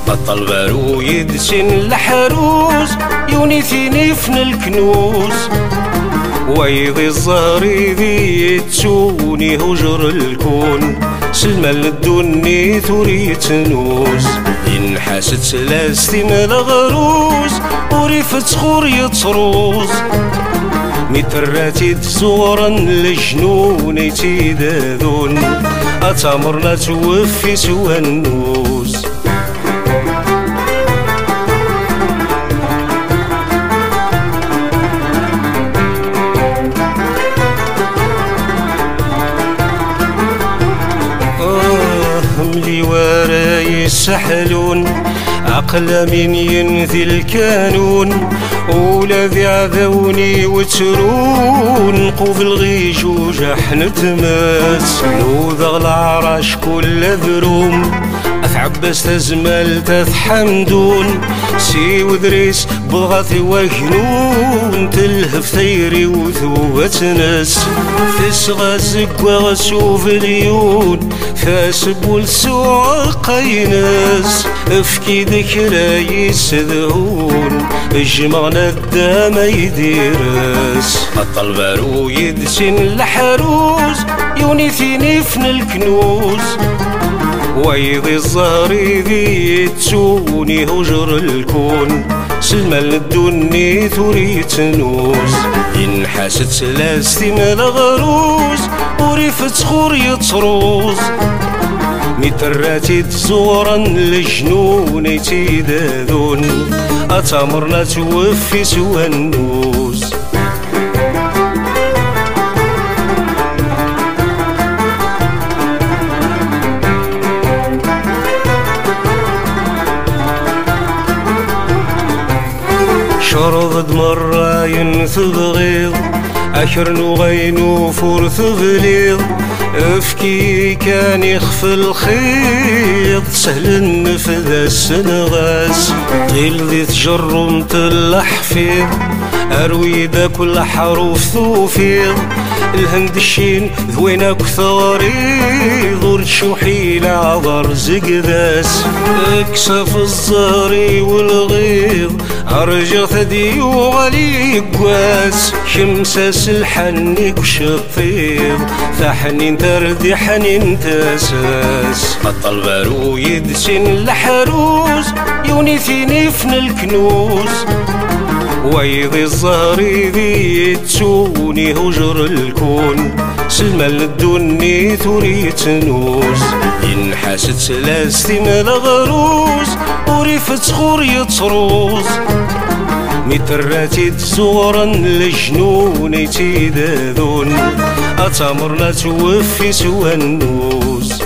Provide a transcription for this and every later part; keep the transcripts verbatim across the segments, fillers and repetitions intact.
الطلبة يدسن الحروس يونيثيني فن الكنوز ويضي الزهر ذي يتسوني هجر الكون سلمى للدني ثوري تنوس ينحاست سلاستي من الغروس وريفت صخور يتروز متراتي تزورا لجنون يتيدادون أتامرنا توفي سوى النوس ملي وراي يسحلون عقل من ينذي الكانون ولا ذي عذوني وترون قوف الغيجوج حنت ماس نوذغ العرش كل ذروم أثعبس تزمل تثحمدون سي وذريس بغاثي وجنون تلهف ثيري وثوة ناس تسغى زقوى غسوف اليون فاسب والسوق قيناس افكي ذكرى يسذهون اجمعنا الدام يديرس الطلبة يدسن الحروس يونيثيني فن الكنوز ويضي الزهر ذي يتسوني هجر الكون سلمى للدني ثوري تنوس ينحاست سلاستي من الغروس وريفت صخور يتروز متراتي تزورا لجنون يتيدادون أتامرنا توفي سوى النوس شرض مرة ينثب غيظ أشر نغينو فرث غليظ افكي كان يخفي الخيط سهل النفذ السنغاس طيل ذي تجرم تلحفيظ أرويدا كل حروف ثوفيظ الهند الشين ذوينك ثغريض ورشوحي لعذر زقداس اكسف الزهري والغيظ أرجع ثدي وغلي قواس شمساس الحنيك وشطيض ثحنين تردي حنين تاساس الطلبة يدسن الحروس يونيثيني فن الكنوز ويضي الزهر ذي يتسوني هجر الكون سلمى للدني ثوري تنوس ينحاست سلاستي من الغروس وريفت صخور يتروز متراتي تزورا لجنون يتيدادون أتامرنا توفي سوى النوس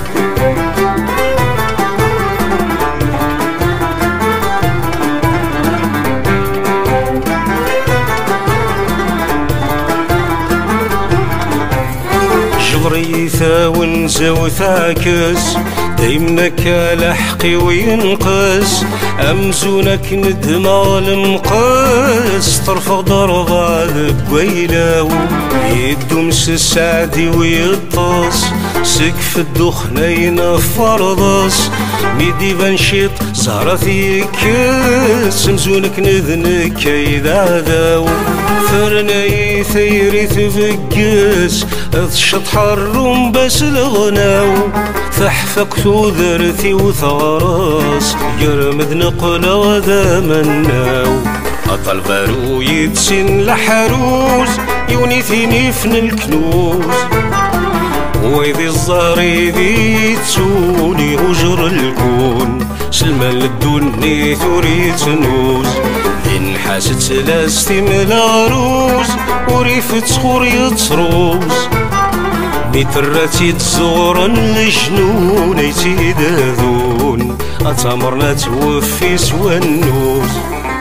جغريثا ونزا ثاكس دايمنك لحقي وينقس أمزونك ندمع المقاس طرفغ ضربة ذقويلاو يدومس السعدي ويطاس سقف الدخنين فرضاس ميدي بنشيط زهرة يكس مزونك نذنك إذا ذاو فرناي ثيري تفقس اذشط حرم بس الغناو فحفك ثوذرتي وثغراس يرمد نقلة وذا مناو الطلبة يدسن لحروس يونيثيني فن الكنوز ويذي الزهر ذي تسوني هجر الكون سلمى للدني ثوري تنوز ينحاست سلاستي من العروس وريفت صخور يتروز متراتي تزورا لجنون يتيداذون أتامرنا توفي سوى النوز